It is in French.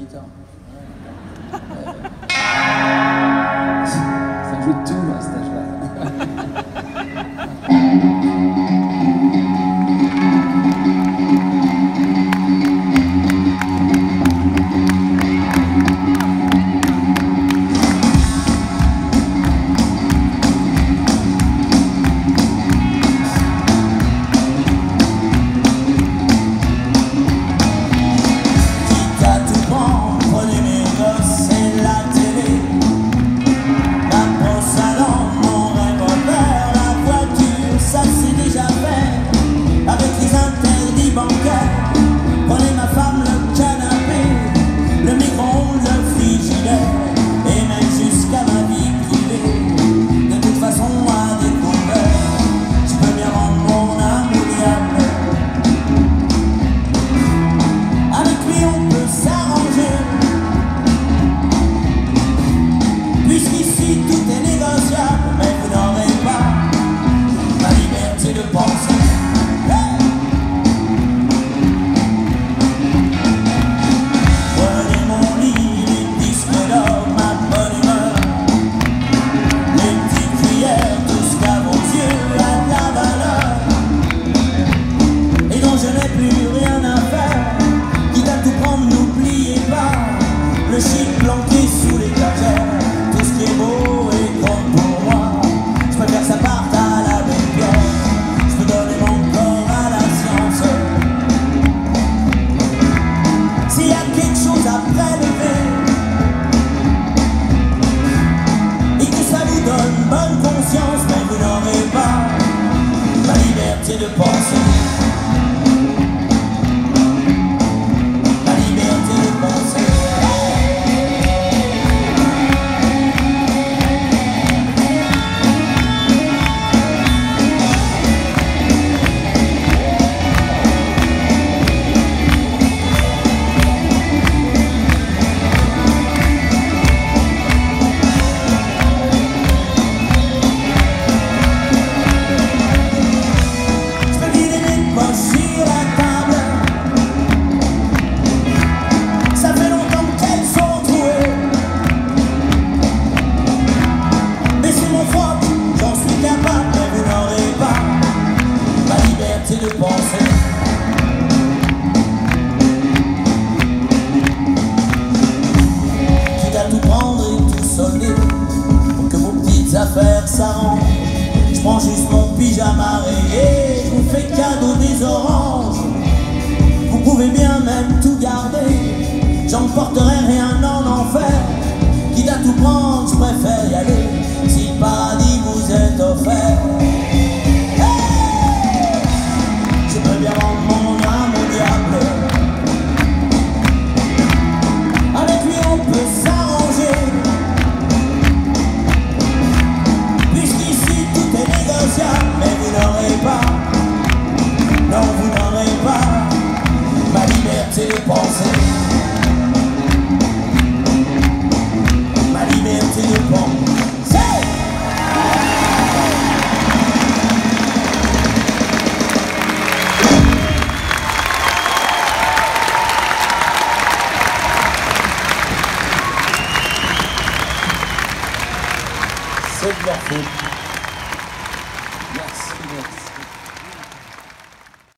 guitare. Ça joue de tout à cet âge-là. Prenez ma femme, le canapé, le micro-ondes, le frigidaire, et même jusqu'à ma vie privée. De toute façon, à découvert, je peux bien rendre mon âme au diable. Avec lui, on peut s'arranger, puisqu'ici tout est négociable, mais vous n'aurez pas ma liberté de penser. Le chic planqué sous l'étagère, tout ce qui est beau et grand pour moi. Je préfère que ça parte à la belle pierre. Je peux donner mon corps à la science. S'il y a quelque chose à prélever et que ça vous donne bonne conscience, mais vous n'aurez pas ma liberté de penser. De penser. Quitte à tout prendre et tout solder pour que vos petites affaires s'arrangent, je prends juste mon pyjama rayé, je vous fais cadeau des oranges. Vous pouvez bien même tout garder, j'emporterai rien en enfer. Quitte à tout prendre, je préfère y aller. Si